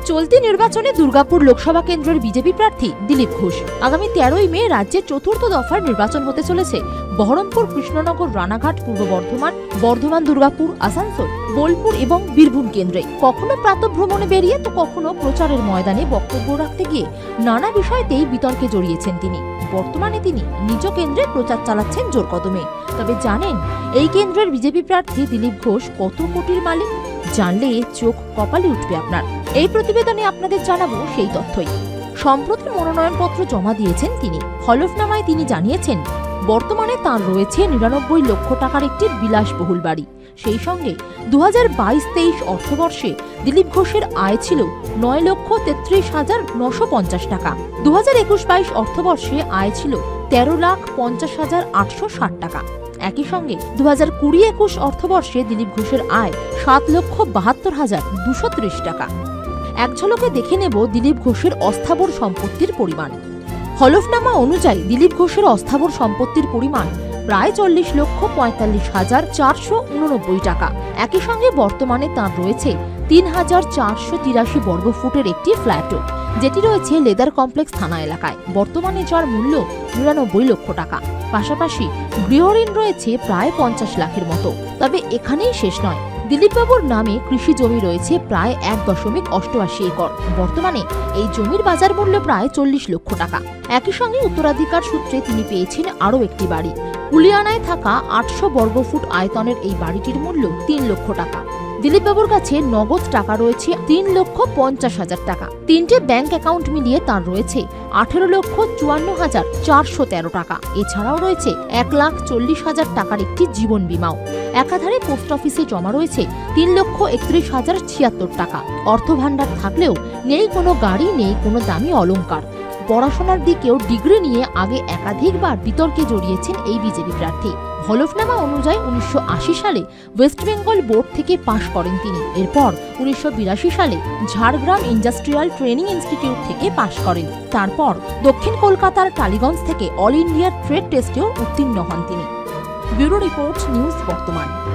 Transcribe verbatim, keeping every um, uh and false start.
চলতি নির্বাচনে দুর্গাপুর লোকসভা কেন্দ্রের বিজেপি প্রার্থী দিলীপ ঘোষ। আগামী তেরোই মে রাজ্যের চতুর্থ দফার নির্বাচন হতে চলেছে বহরমপুর, কৃষ্ণনগর, রানাঘাট, পূর্ব বর্ধমান, বর্ধমান, দুর্গাপুর, আসানসোল, বোলপুর এবং বীরভূম কেন্দ্রে। কখনো প্রাতঃভ্রমণে বেরিয়ে তো কখনো প্রচারের ময়দানে বক্তব্য রাখতে গিয়ে নানা বিষয়তেই বিতর্কে জড়িয়েছেন তিনি। বর্তমানে তিনি নিজ কেন্দ্রে প্রচার চালাচ্ছেন জোর কদমে। তবে জানেন এই কেন্দ্রের বিজেপি প্রার্থী দিলীপ ঘোষ কত কোটির মালিক? জানলে চোখ কপালে উঠবে আপনার। এই প্রতিবেদনে আপনাদের জানাবো সেই তথ্যই। সম্প্রতি মনোনয়নপত্র জমা দিয়েছেন তিনি। হলফনামায় তিনি জানিয়েছেন বর্তমানে তাঁর রয়েছে নিরানব্বই লক্ষ টাকার একটি বিলাসবহুল বাড়ি। সেই সঙ্গে দু হাজার বাইশ তেইশ অর্থবর্ষে দিলীপ ঘোষের আয় ছিল নয় লক্ষ তেত্রিশ হাজার নশো পঞ্চাশ টাকা। দু হাজার একুশ বাইশ অর্থবর্ষে আয় ছিল তেরো লাখ পঞ্চাশ হাজার আটশো ষাট টাকা। একই সঙ্গে দু হাজার কুড়ি একুশ অর্থবর্ষে দিলীপ ঘোষের আয় সাত লক্ষ বাহাত্তর হাজার দুশো ত্রিশ টাকা। এক ঝলকে দেখে নেব দিলীপ ঘোষের অস্থাবর সম্পত্তির পরিমাণ। হলফনামা অনুযায়ী দিলীপ ঘোষের অস্থাবর সম্পত্তির পরিমাণ প্রায় চল্লিশ লক্ষ পঁয়তাল্লিশ হাজার চারশো উননব্বই টাকা। একই সঙ্গে বর্তমানে তাঁর রয়েছে তিন হাজার চারশো তিরাশি বর্গফুটের একটি ফ্ল্যাটও, যেটি রয়েছে লেদার কমপ্লেক্স থানা এলাকায়। বর্তমানে যার মূল্য নিরানব্বই লক্ষ টাকা। পাশাপাশি গৃহঋণ রয়েছে প্রায় পঞ্চাশ লাখের মতো। তবে এখানেই শেষ নয়, দিলীপবাবুর নামে কৃষি জমি রয়েছে প্রায় এক দশমিক অষ্টআশি একর। বর্তমানে এই জমির বাজার মূল্য প্রায় চল্লিশ লক্ষ টাকা। একই সঙ্গে উত্তরাধিকার সূত্রে তিনি পেয়েছেন আরও একটি বাড়ি। কুলিয়ানায় থাকা আটশো বর্গফুট আয়তনের এই বাড়িটির মূল্য তিন লক্ষ টাকা। দিলীপবাবুর কাছে নগদ টাকা রয়েছে তিন লক্ষ পঞ্চাশ হাজার টাকা। তিনটে ব্যাংক অ্যাকাউন্ট মিলিয়ে তার রয়েছে আঠেরো লক্ষ চুয়ান্ন হাজার চারশো তেরো টাকা। এছাড়াও রয়েছে এক লাখ চল্লিশ হাজার টাকার একটি জীবন বীমাও। একাধারে পোস্ট অফিসে জমা রয়েছে তিন লক্ষ একত্রিশ হাজার ছিয়াত্তর টাকা। অর্থভাণ্ডার থাকলেও নেই কোনো গাড়ি, নেই কোনো দামি অলংকার। পড়াশোনার দিকেও ডিগ্রি নিয়ে আগে একাধিকবার বিতর্কে জড়িয়েছেন এই বিজেপি প্রার্থী। হলফনামা অনুযায়ী উনিশশো আশি সালে ওয়েস্ট বেঙ্গল বোর্ড থেকে পাশ করেন তিনি। এরপর উনিশশো বিরাশি সালে ঝাড়গ্রাম ইন্ডাস্ট্রিয়াল ট্রেনিং ইনস্টিটিউট থেকে পাশ করেন। তারপর দক্ষিণ কলকাতার টালিগঞ্জ থেকে অল ইন্ডিয়া ট্রেড টেস্টেও উত্তীর্ণ হন তিনি। ব্যুরো রিপোর্ট, নিউজ বর্তমান।